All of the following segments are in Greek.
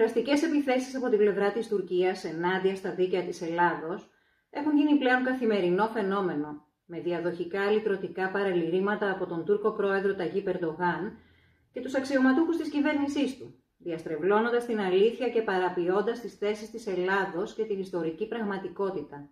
δραστικές επιθέσεις από την πλευρά της Τουρκίας ενάντια στα δίκαια της Ελλάδος έχουν γίνει πλέον καθημερινό φαινόμενο, με διαδοχικά λυτρωτικά παραλυρήματα από τον Τούρκο πρόεδρο Ταγίπ Ερντογάν και τους αξιωματούχους της κυβέρνησής του, διαστρεβλώνοντας την αλήθεια και παραποιώντας τις θέσεις της Ελλάδος και την ιστορική πραγματικότητα.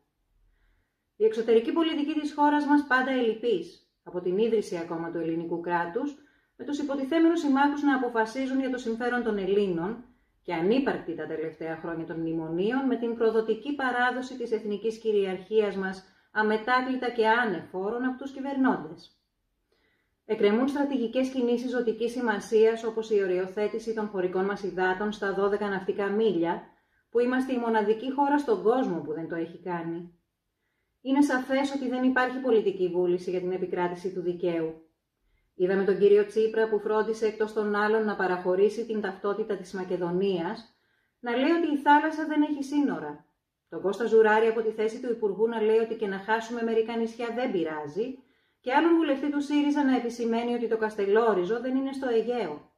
Η εξωτερική πολιτική της χώρας μας πάντα ελλειπής, από την ίδρυση ακόμα του ελληνικού κράτους, με τους υποτιθέμενους συμμάχους να αποφασίζουν για το συμφέρον των Ελλήνων και ανύπαρκτη τα τελευταία χρόνια των μνημονίων με την προδοτική παράδοση της εθνικής κυριαρχίας μας αμετάκλητα και άνεφόρων από τους κυβερνώντες. Εκκρεμούν στρατηγικές κινήσεις ζωτικής σημασίας όπως η οριοθέτηση των χωρικών μας υδάτων στα 12 ναυτικά μίλια, που είμαστε η μοναδική χώρα στον κόσμο που δεν το έχει κάνει. Είναι σαφές ότι δεν υπάρχει πολιτική βούληση για την επικράτηση του δικαίου. Είδαμε τον κύριο Τσίπρα που φρόντισε εκτός των άλλων να παραχωρήσει την ταυτότητα της Μακεδονίας, να λέει ότι η θάλασσα δεν έχει σύνορα. Τον Κώστα Ζουράρη από τη θέση του Υπουργού να λέει ότι και να χάσουμε μερικά νησιά δεν πειράζει, και άλλον βουλευτή του ΣΥΡΙΖΑ να επισημαίνει ότι το Καστελόριζο δεν είναι στο Αιγαίο.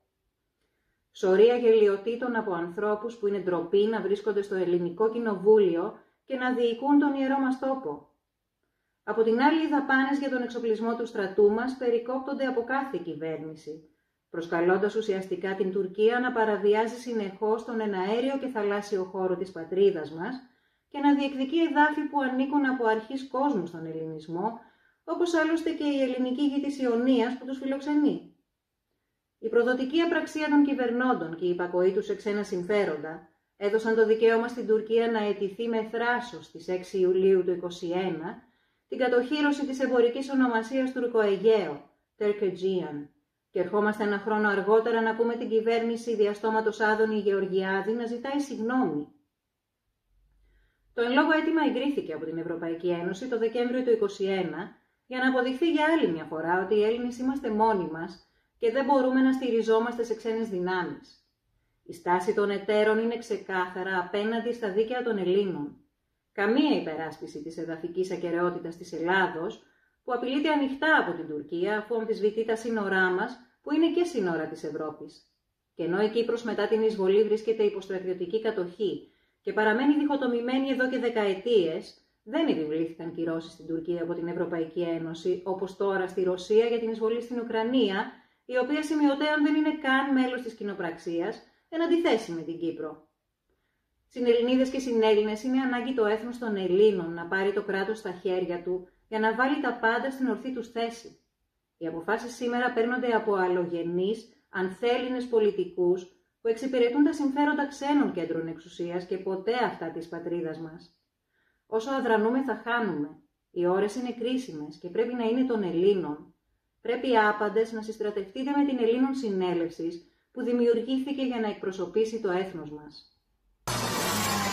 Σωρία γελιοτήτων από ανθρώπους που είναι ντροπή να βρίσκονται στο ελληνικό κοινοβούλιο και να διοικούν τον ιερό μας τόπο. Από την άλλη, οι δαπάνες για τον εξοπλισμό του στρατού μας περικόπτονται από κάθε κυβέρνηση, προσκαλώντας ουσιαστικά την Τουρκία να παραβιάζει συνεχώς τον εναέριο και θαλάσσιο χώρο της πατρίδας μας και να διεκδικεί εδάφη που ανήκουν από αρχής κόσμου στον ελληνισμό, όπως άλλωστε και η ελληνική γη της Ιωνίας που τους φιλοξενεί. Η προδοτική απραξία των κυβερνώντων και η υπακοή τους σε ξένα συμφέροντα έδωσαν το δικαίωμα στην Τουρκία να αιτηθεί με θράσος στις 6 Ιουλίου του 2021 την κατοχύρωση της εμπορικής ονομασίας Τουρκοαιγαίο, Turk-Aegean, και ερχόμαστε ένα χρόνο αργότερα να ακούμε την κυβέρνηση διαστόματος Άδωνη Γεωργιάδη να ζητάει συγγνώμη. Το εν λόγω αίτημα εγκρίθηκε από την Ευρωπαϊκή Ένωση το Δεκέμβριο του 2021 για να αποδειχθεί για άλλη μια φορά ότι οι Έλληνες είμαστε μόνοι μας και δεν μπορούμε να στηριζόμαστε σε ξένες δυνάμεις. Η στάση των εταίρων είναι ξεκάθαρα απέναντι στα δίκαια των Ελλήνων. Καμία υπεράσπιση της εδαφικής ακεραιότητας της Ελλάδος, που απειλείται ανοιχτά από την Τουρκία αφού αμφισβητεί τα σύνορά μας, που είναι και σύνορα της Ευρώπης. Και ενώ η Κύπρος μετά την εισβολή βρίσκεται υπό στρατιωτική κατοχή και παραμένει διχοτομημένη εδώ και δεκαετίες, δεν επιβλήθηκαν κυρώσεις στην Τουρκία από την Ευρωπαϊκή Ένωση, όπως τώρα στη Ρωσία για την εισβολή στην Ουκρανία, η οποία σημειωτέων δεν είναι καν μέλος της κοινοπραξίας, εν αντιθέσει με την Κύπρο. Συνελληνίδες και συνέλληνες, είναι ανάγκη το έθνος των Ελλήνων να πάρει το κράτος στα χέρια του για να βάλει τα πάντα στην ορθή τους θέση. Οι αποφάσεις σήμερα παίρνονται από αλλογενείς, ανθέλληνες πολιτικούς που εξυπηρετούν τα συμφέροντα ξένων κέντρων εξουσίας και ποτέ αυτά της πατρίδας μας. Όσο αδρανούμε θα χάνουμε. Οι ώρες είναι κρίσιμες και πρέπει να είναι των Ελλήνων. Πρέπει άπαντες να συστρατευτείτε με την Ελλήνων Συνέλευσης που δημιουργήθηκε για να εκπροσωπήσει το έθνος μας.